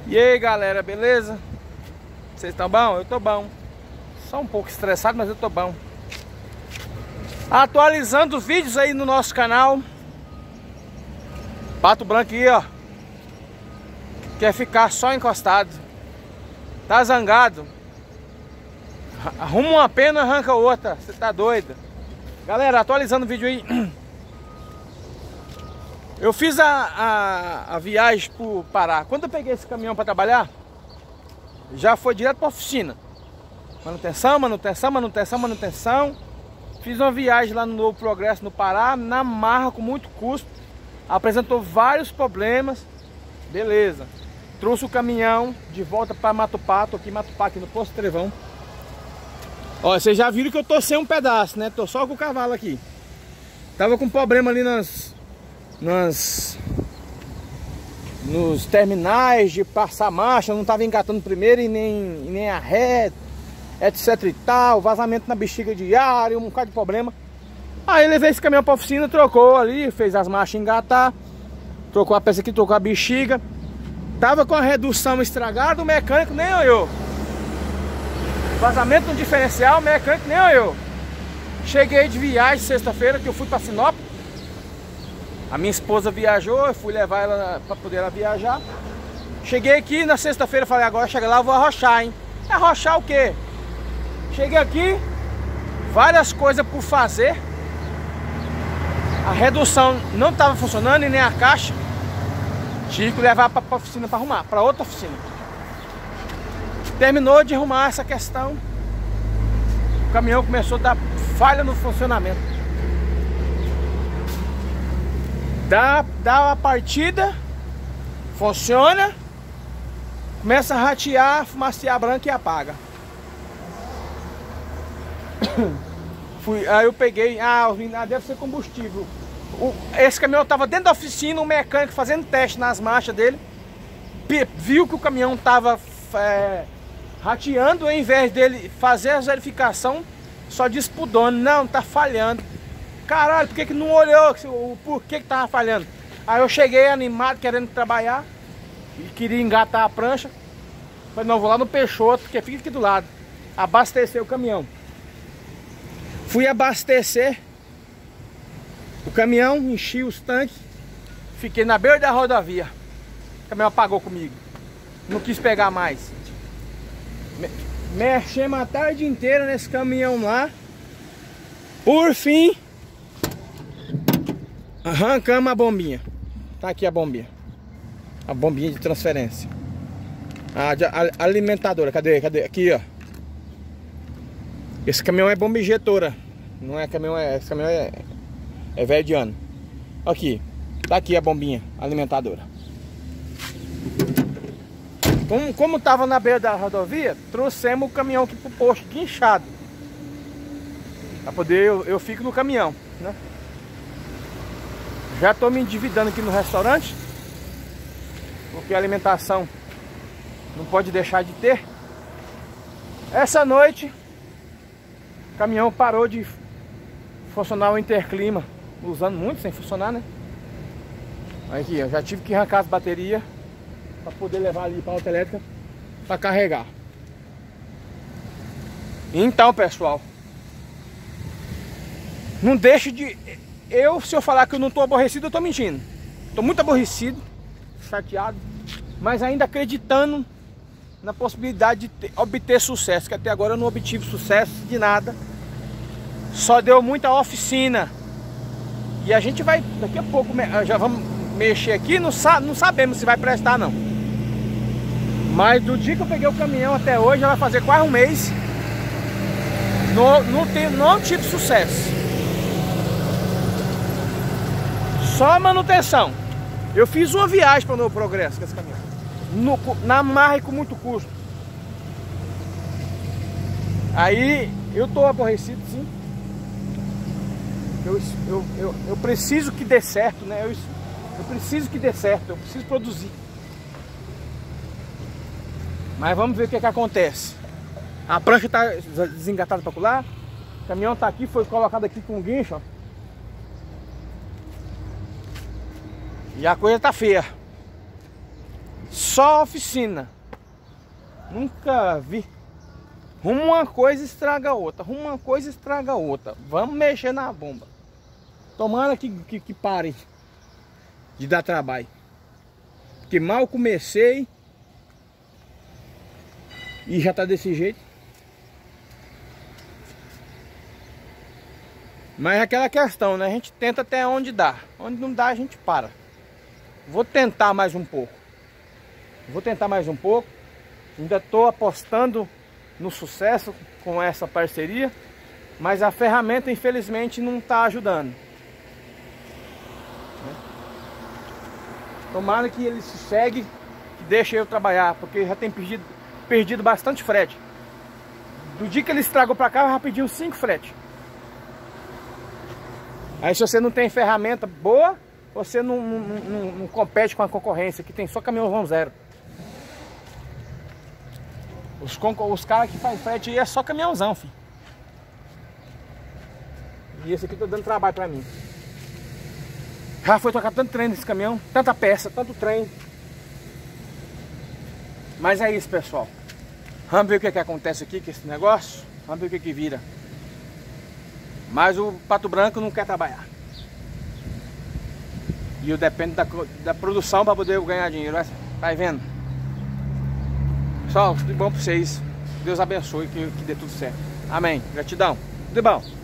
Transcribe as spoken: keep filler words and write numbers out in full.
E aí galera, beleza? Vocês estão bom? Eu tô bom. Só um pouco estressado, mas eu tô bom. Atualizando os vídeos aí no nosso canal. Pato branco aí, ó. Quer ficar só encostado. Tá zangado. Arruma uma pena, arranca outra. Você tá doido? Galera, atualizando o vídeo aí. Eu fiz a, a, a viagem pro Pará. Quando eu peguei esse caminhão para trabalhar, já foi direto para oficina. Manutenção, manutenção, manutenção, manutenção. Fiz uma viagem lá no Novo Progresso, no Pará, na marra, com muito custo. Apresentou vários problemas. Beleza. Trouxe o caminhão de volta para Matupá. Tô aqui em Matupá, aqui no Posto Trevão. Ó, vocês já viram que eu tô sem um pedaço, né? Tô só com o cavalo aqui. Tava com problema ali nas... Nas, nos terminais de passar marcha, não estava engatando primeiro e nem, e nem a ré, etc e tal, vazamento na bexiga de ar, um bocado de problema. Aí levei esse caminhão para a oficina, trocou ali, fez as marchas engatar, trocou a peça aqui, trocou a bexiga. Tava com a redução estragada, o mecânico nem olhou. Vazamento no diferencial, o mecânico nem olhou. Cheguei de viagem sexta-feira, que eu fui para Sinop. A minha esposa viajou, eu fui levar ela para poder ela viajar. Cheguei aqui na sexta-feira, falei, agora chega lá, eu vou arrochar, hein? Arrochar o quê? Cheguei aqui, várias coisas por fazer. A redução não estava funcionando e nem a caixa. Tive que levar para a oficina para arrumar, para outra oficina. Terminou de arrumar essa questão. O caminhão começou a dar falha no funcionamento. Dá, dá a partida, funciona, começa a ratear, fumacear branca e apaga. Fui, aí eu peguei, ah, deve ser combustível. O, esse caminhão estava dentro da oficina, o mecânico fazendo teste nas marchas dele, viu que o caminhão estava é, rateando, ao invés dele fazer a verificação, só disse pro dono, não, tá falhando. Caralho, por que que não olhou o porquê que tava falhando? Aí eu cheguei animado, querendo trabalhar e queria engatar a prancha. Falei, não, vou lá no Peixoto, porque fica aqui do lado. Abastecer o caminhão. Fui abastecer o caminhão, enchi os tanques. Fiquei na beira da rodovia. O caminhão apagou comigo. Não quis pegar mais. Mexemos a tarde inteira nesse caminhão lá. Por fim, arrancamos a bombinha. Tá aqui a bombinha. A bombinha de transferência. A, a, a alimentadora. Cadê? Cadê? Aqui, ó. Esse caminhão é bomba injetora. Não é caminhão, é, esse caminhão é, é velho de ano. Aqui. Tá aqui a bombinha alimentadora. Como, como tava na beira da rodovia, trouxemos o caminhão aqui pro posto guinchado. Pra poder eu, eu fico no caminhão, né? Já tô me endividando aqui no restaurante, porque a alimentação não pode deixar de ter. Essa noite o caminhão parou de funcionar o interclima, usando muito sem funcionar, né? Aqui, eu já tive que arrancar as baterias para poder levar ali para a autoelétrica para carregar. Então, pessoal, não deixe de... Eu, se eu falar que eu não tô aborrecido, eu tô mentindo. Tô muito aborrecido, chateado, mas ainda acreditando na possibilidade de ter, obter sucesso, que até agora eu não obtive sucesso de nada. Só deu muita oficina. E a gente vai, daqui a pouco, já vamos mexer aqui, não, sa não sabemos se vai prestar não. Mas do dia que eu peguei o caminhão até hoje, já vai fazer quase um mês. Não, não, tem, não tive sucesso. Só manutenção. Eu fiz uma viagem para o Novo Progresso com esse caminhão. No, na marra e com muito custo. Aí eu tô aborrecido, sim. Eu, eu, eu, eu preciso que dê certo, né? Eu, eu preciso que dê certo. Eu preciso produzir. Mas vamos ver o que é que acontece. A prancha tá desengatada para lá. O caminhão tá aqui, foi colocado aqui com um guincho, ó. E a coisa tá feia. Só oficina. Nunca vi. Rumo uma coisa estraga outra. Rumo uma coisa estraga outra. Vamos mexer na bomba. Tomara que, que, que pare de dar trabalho. Porque mal comecei e já tá desse jeito. Mas é aquela questão, né? A gente tenta até onde dá. Onde não dá, a gente para. Vou tentar mais um pouco. Vou tentar mais um pouco. Ainda estou apostando no sucesso com essa parceria. Mas a ferramenta, infelizmente, não está ajudando. Tomara que ele sossegue, que deixe eu trabalhar. Porque já tem perdido, perdido bastante frete. Do dia que ele estragou para cá, eu já pedi uns cinco fretes. Aí se você não tem ferramenta boa, você não, não, não, não compete com a concorrência, que tem só caminhão zero. Os, os caras que fazem frete aí é só caminhãozão, filho. E esse aqui tá dando trabalho pra mim. Já foi trocar tanto trem nesse caminhão, tanta peça, tanto trem. Mas é isso, pessoal. Vamos ver o que, que acontece aqui com esse negócio. Vamos ver o que, que vira. Mas o Pato Branco não quer trabalhar. E eu dependo da, da produção para poder ganhar dinheiro. Vai vendo? Pessoal, tudo bom para vocês. Deus abençoe, que, que dê tudo certo. Amém. Gratidão. Tudo bom.